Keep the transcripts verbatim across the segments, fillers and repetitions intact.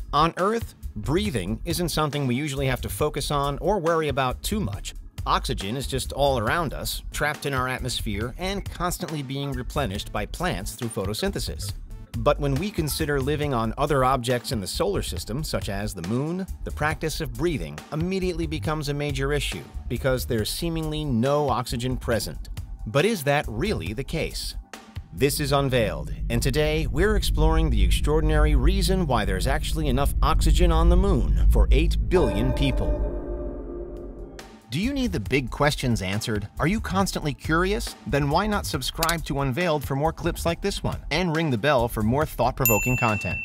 On Earth, breathing isn't something we usually have to focus on or worry about too much. Oxygen is just all around us, trapped in our atmosphere and constantly being replenished by plants through photosynthesis. But when we consider living on other objects in the solar system, such as the moon, the practice of breathing immediately becomes a major issue because there's seemingly no oxygen present. But is that really the case? This is Unveiled, and today we're exploring the extraordinary reason why there's actually enough oxygen on the moon for eight billion people. Do you need the big questions answered? Are you constantly curious? Then why not subscribe to Unveiled for more clips like this one, and ring the bell for more thought-provoking content.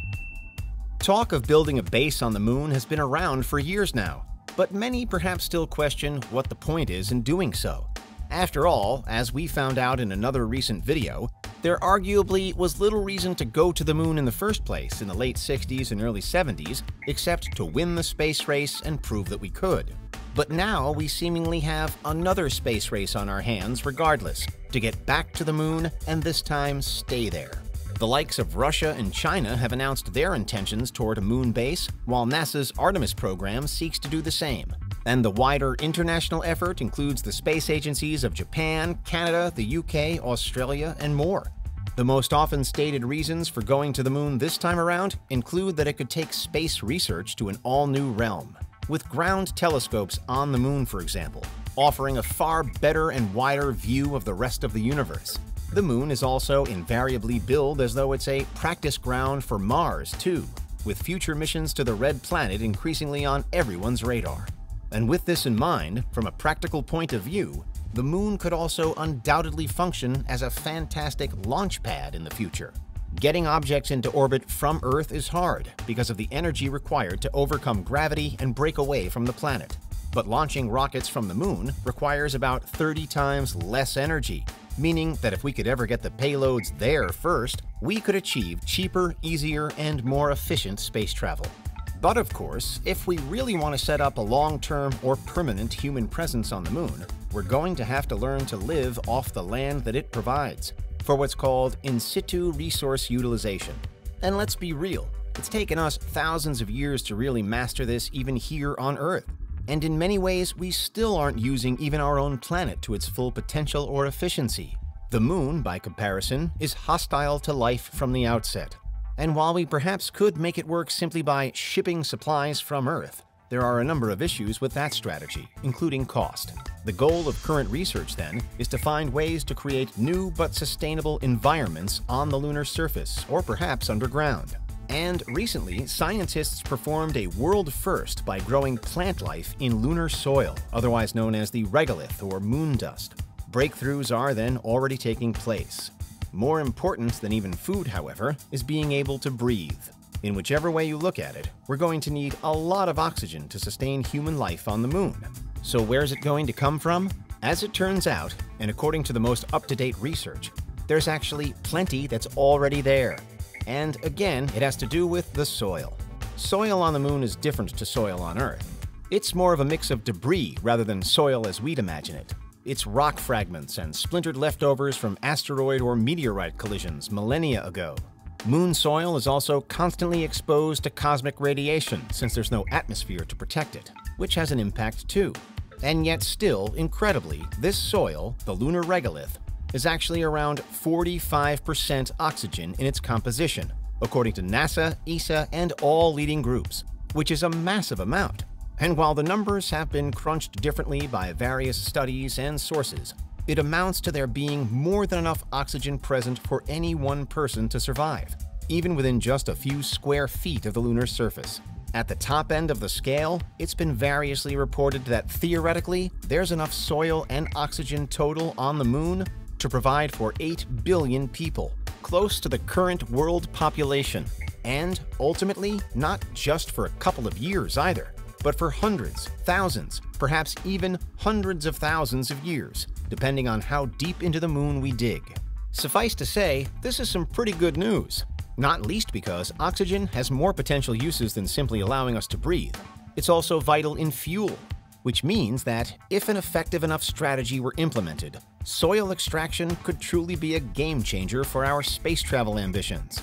Talk of building a base on the moon has been around for years now, but many perhaps still question what the point is in doing so. After all, as we found out in another recent video, there arguably was little reason to go to the moon in the first place in the late sixties and early seventies, except to win the space race and prove that we could. But now we seemingly have another space race on our hands regardless, to get back to the moon and this time stay there. The likes of Russia and China have announced their intentions toward a moon base, while NASA's Artemis program seeks to do the same. And the wider international effort includes the space agencies of Japan, Canada, the U K, Australia, and more. The most often stated reasons for going to the moon this time around include that it could take space research to an all-new realm, with ground telescopes on the moon, for example, offering a far better and wider view of the rest of the universe. The moon is also invariably billed as though it's a practice ground for Mars, too, with future missions to the Red Planet increasingly on everyone's radar. And with this in mind, from a practical point of view, the moon could also undoubtedly function as a fantastic launch pad in the future. Getting objects into orbit from Earth is hard because of the energy required to overcome gravity and break away from the planet. But launching rockets from the moon requires about thirty times less energy, meaning that if we could ever get the payloads there first, we could achieve cheaper, easier, and more efficient space travel. But of course, if we really want to set up a long-term or permanent human presence on the moon, we're going to have to learn to live off the land that it provides, for what's called in situ resource utilization. And let's be real, it's taken us thousands of years to really master this even here on Earth. And in many ways, we still aren't using even our own planet to its full potential or efficiency. The moon, by comparison, is hostile to life from the outset. And while we perhaps could make it work simply by shipping supplies from Earth, there are a number of issues with that strategy, including cost. The goal of current research, then, is to find ways to create new but sustainable environments on the lunar surface, or perhaps underground. And recently, scientists performed a world first by growing plant life in lunar soil, otherwise known as the regolith or moon dust. Breakthroughs are then already taking place. More important than even food, however, is being able to breathe. In whichever way you look at it, we're going to need a lot of oxygen to sustain human life on the moon. So where's it going to come from? As it turns out, and according to the most up-to-date research, there's actually plenty that's already there. And again, it has to do with the soil. Soil on the moon is different to soil on Earth. It's more of a mix of debris rather than soil as we'd imagine it. It's rock fragments and splintered leftovers from asteroid or meteorite collisions millennia ago. Moon soil is also constantly exposed to cosmic radiation since there's no atmosphere to protect it, which has an impact too. And yet still, incredibly, this soil, the lunar regolith, is actually around forty-five percent oxygen in its composition, according to NASA, E S A, and all leading groups, which is a massive amount. And while the numbers have been crunched differently by various studies and sources, it amounts to there being more than enough oxygen present for any one person to survive, even within just a few square feet of the lunar surface. At the top end of the scale, it's been variously reported that theoretically, there's enough soil and oxygen total on the moon to provide for eight billion people, close to the current world population, and ultimately, not just for a couple of years either, but for hundreds, thousands, perhaps even hundreds of thousands of years, depending on how deep into the moon we dig. Suffice to say, this is some pretty good news, not least because oxygen has more potential uses than simply allowing us to breathe. It's also vital in fuel, which means that if an effective enough strategy were implemented, soil extraction could truly be a game changer for our space travel ambitions.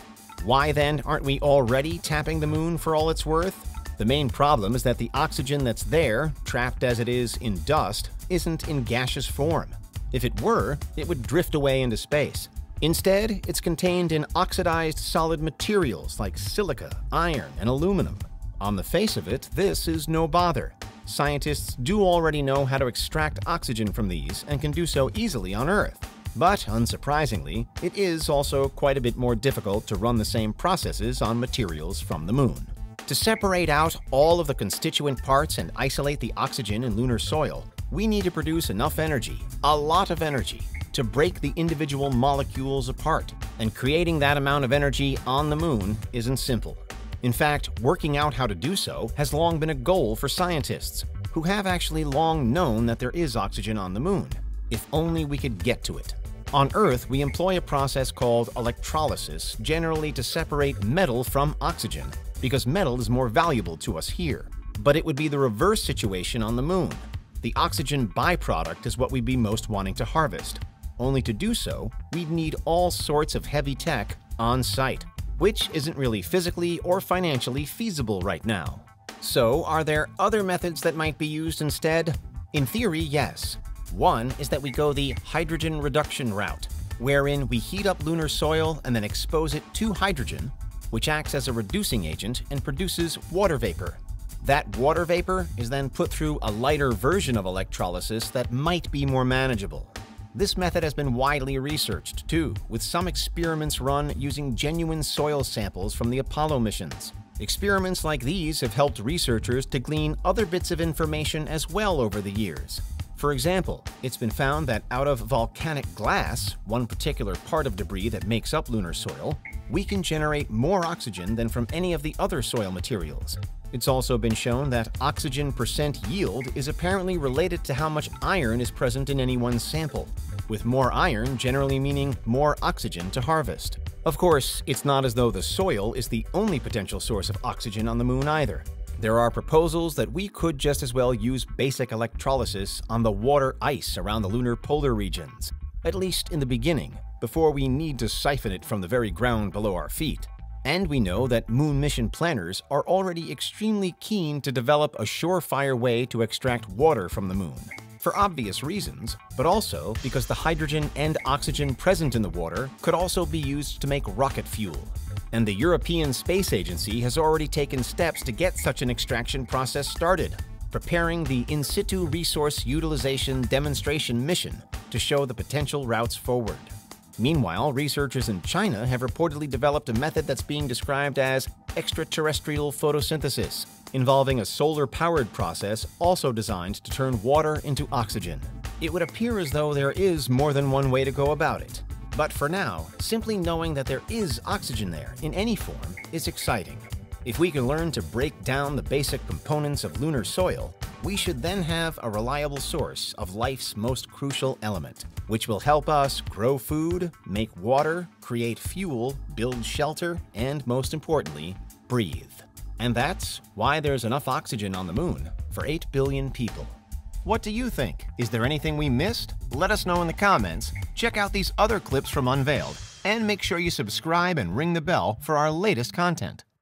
Why then aren't we already tapping the moon for all it's worth? The main problem is that the oxygen that's there, trapped as it is in dust, isn't in gaseous form. If it were, it would drift away into space. Instead, it's contained in oxidized solid materials like silica, iron, and aluminum. On the face of it, this is no bother. Scientists do already know how to extract oxygen from these and can do so easily on Earth. But, unsurprisingly, it is also quite a bit more difficult to run the same processes on materials from the moon. To separate out all of the constituent parts and isolate the oxygen in lunar soil, we need to produce enough energy, a lot of energy, to break the individual molecules apart. And creating that amount of energy on the moon isn't simple. In fact, working out how to do so has long been a goal for scientists, who have actually long known that there is oxygen on the moon, if only we could get to it. On Earth, we employ a process called electrolysis, generally to separate metal from oxygen, because metal is more valuable to us here. But it would be the reverse situation on the moon. The oxygen byproduct is what we'd be most wanting to harvest. Only to do so, we'd need all sorts of heavy tech on site, which isn't really physically or financially feasible right now. So, are there other methods that might be used instead? In theory, yes. One is that we go the hydrogen reduction route, wherein we heat up lunar soil and then expose it to hydrogen, which acts as a reducing agent and produces water vapor. That water vapor is then put through a lighter version of electrolysis that might be more manageable. This method has been widely researched, too, with some experiments run using genuine soil samples from the Apollo missions. Experiments like these have helped researchers to glean other bits of information as well over the years. For example, it's been found that out of volcanic glass, one particular part of debris that makes up lunar soil, we can generate more oxygen than from any of the other soil materials. It's also been shown that oxygen percent yield is apparently related to how much iron is present in any one sample, with more iron generally meaning more oxygen to harvest. Of course, it's not as though the soil is the only potential source of oxygen on the moon either. There are proposals that we could just as well use basic electrolysis on the water ice around the lunar polar regions, at least in the beginning, before we need to siphon it from the very ground below our feet. And we know that moon mission planners are already extremely keen to develop a surefire way to extract water from the moon, for obvious reasons, but also because the hydrogen and oxygen present in the water could also be used to make rocket fuel. And the European Space Agency has already taken steps to get such an extraction process started, preparing the In Situ Resource Utilization Demonstration Mission to show the potential routes forward. Meanwhile, researchers in China have reportedly developed a method that's being described as extraterrestrial photosynthesis, involving a solar-powered process also designed to turn water into oxygen. It would appear as though there is more than one way to go about it. But for now, simply knowing that there is oxygen there in any form is exciting. If we can learn to break down the basic components of lunar soil, we should then have a reliable source of life's most crucial element, which will help us grow food, make water, create fuel, build shelter, and most importantly, breathe. And that's why there's enough oxygen on the moon for eight billion people. What do you think? Is there anything we missed? Let us know in the comments. Check out these other clips from Unveiled, and make sure you subscribe and ring the bell for our latest content.